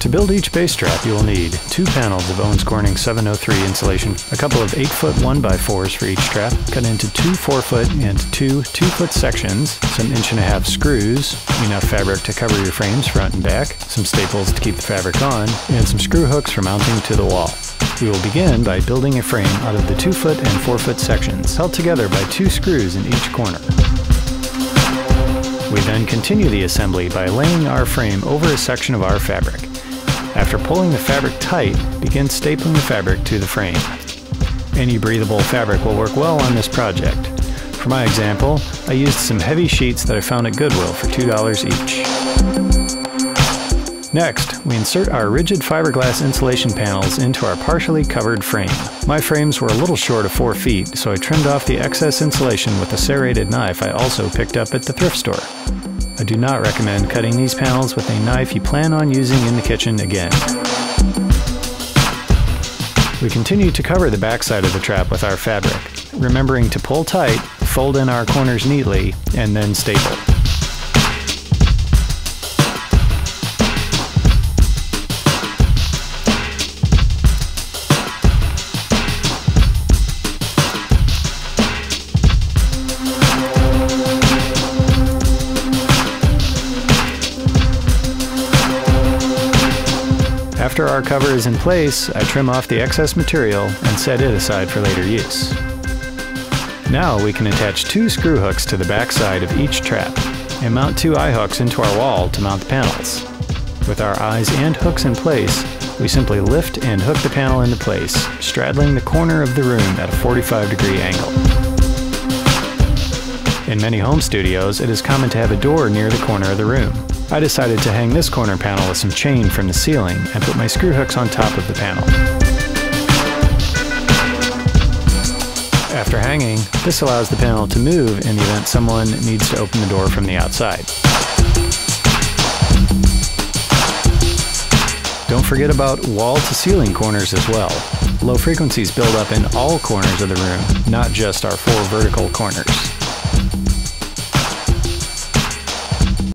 To build each base trap, you will need 2 panels of Owens Corning 703 insulation, a couple of 8-foot 1x4s for each trap, cut into 2 4-foot and 2 2-foot sections, some 1.5-inch screws, enough fabric to cover your frames front and back, some staples to keep the fabric on, and some screw hooks for mounting to the wall. We will begin by building a frame out of the 2-foot and 4-foot sections, held together by 2 screws in each corner. We then continue the assembly by laying our frame over a section of our fabric. After pulling the fabric tight, begin stapling the fabric to the frame. Any breathable fabric will work well on this project. For my example, I used some heavy sheets that I found at Goodwill for $2 each. Next, we insert our rigid fiberglass insulation panels into our partially covered frame. My frames were a little short of 4 feet, so I trimmed off the excess insulation with a serrated knife I also picked up at the thrift store. I do not recommend cutting these panels with a knife you plan on using in the kitchen again. We continue to cover the backside of the trap with our fabric, remembering to pull tight, fold in our corners neatly, and then staple. After our cover is in place, I trim off the excess material and set it aside for later use. Now we can attach 2 screw hooks to the back side of each trap and mount 2 eye hooks into our wall to mount the panels. With our eyes and hooks in place, we simply lift and hook the panel into place, straddling the corner of the room at a 45-degree angle. In many home studios, it is common to have a door near the corner of the room. I decided to hang this corner panel with some chain from the ceiling and put my screw hooks on top of the panel. After hanging, this allows the panel to move in the event someone needs to open the door from the outside. Don't forget about wall-to-ceiling corners as well. Low frequencies build up in all corners of the room, not just our 4 vertical corners.